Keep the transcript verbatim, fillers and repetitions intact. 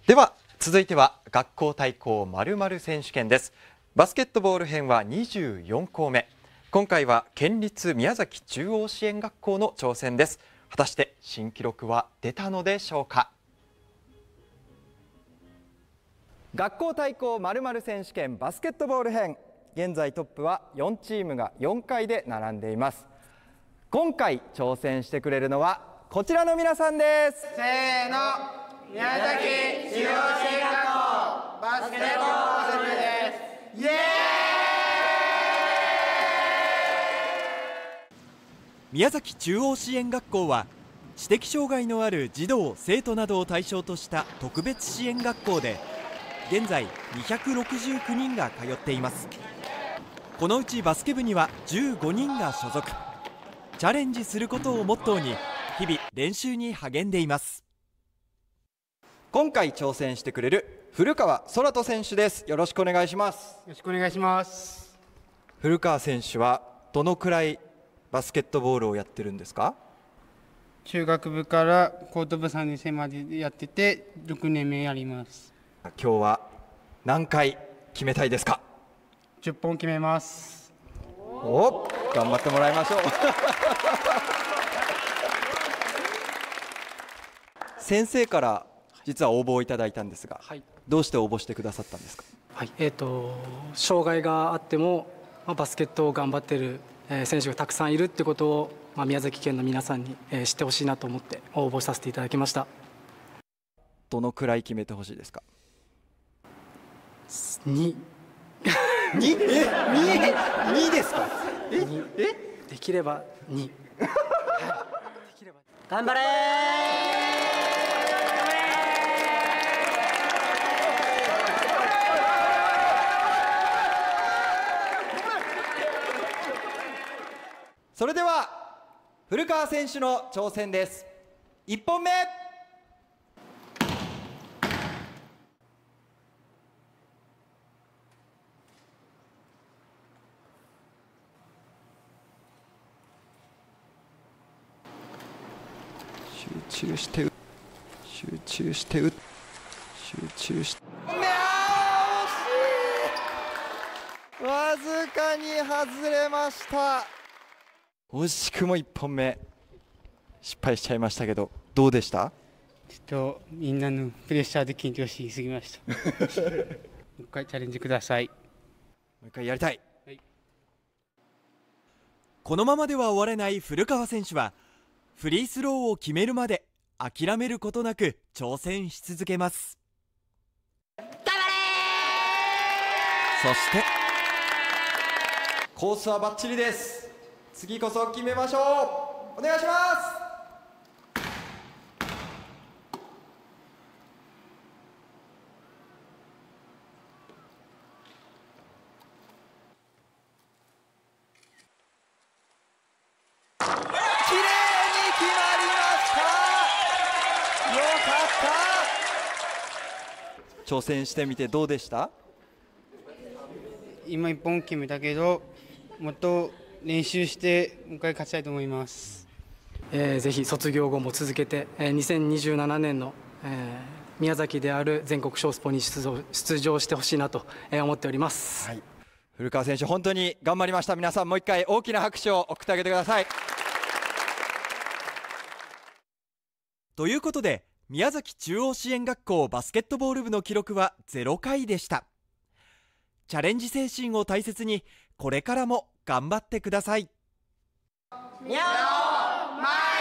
では続いては学校対抗〇〇選手権です。バスケットボール編はにじゅうよん校目。今回は県立宮崎中央支援学校の挑戦です。果たして新記録は出たのでしょうか。学校対抗〇〇選手権バスケットボール編、現在トップはよんチームがよんかいで並んでいます。今回挑戦してくれるのはこちらの皆さんです。 せーの、宮崎中央支援学校バスケットボールです。イエーイ。 宮崎中央支援学校は知的障害のある児童生徒などを対象とした特別支援学校で、現在にひゃくろくじゅうきゅうにんが通っています。このうちバスケ部にはじゅうごにんが所属。チャレンジすることをモットーに日々練習に励んでいます。 今回挑戦してくれる古川空人選手です。よろしくお願いします。 よろしくお願いします。 古川選手はどのくらいバスケットボールをやってるんですか？ 中学部から高等部さんねん生までやっててろくねんめやります。 今日は何回決めたいですか？ じゅっぽん決めます。 お、頑張ってもらいましょう先生から実は応募をいただいたんですが、はい、どうして応募してくださったんですか？ はい、えーと、障害があっても、まあ、バスケットを頑張っている、えー、選手がたくさんいるってことを、まあ、宮崎県の皆さんに、えー、知ってほしいなと思って応募させていただきました。 どのくらい決めてほしいですか？ ににえににですか？ええできればに、はい、できれば頑張れー。 それでは古川選手の挑戦です。いっぽんめ、集中して集中して集中してわずかに外れました。惜しくもいっぽんめ失敗しちゃいましたけど、どうでした？ ちょっとみんなのプレッシャーで緊張しすぎましたもう一回チャレンジください。 もう一回やりたい、 はい、 このままでは終われない古川選手はフリースローを決めるまで諦めることなく挑戦し続けます。 頑張れそしてコースはバッチリです。次こそ決めましょう。お願いします。きれいに決まりました。よかった。挑戦してみてどうでした？ 今いっぽん決めたけどもっと練習してもう一回勝ちたいと思います。 えー、ぜひ卒業後も続けて、えー、にせんにじゅうななねんの、えー、宮崎である全国小スポに出場、出場してほしいなと、えー、思っております、 はい、古川選手本当に頑張りました。皆さんもう一回大きな拍手を送ってあげてください。 ということで宮崎中央支援学校バスケットボール部の記録はゼロかいでした。チャレンジ精神を大切にこれからも頑張ってください。 にゃお前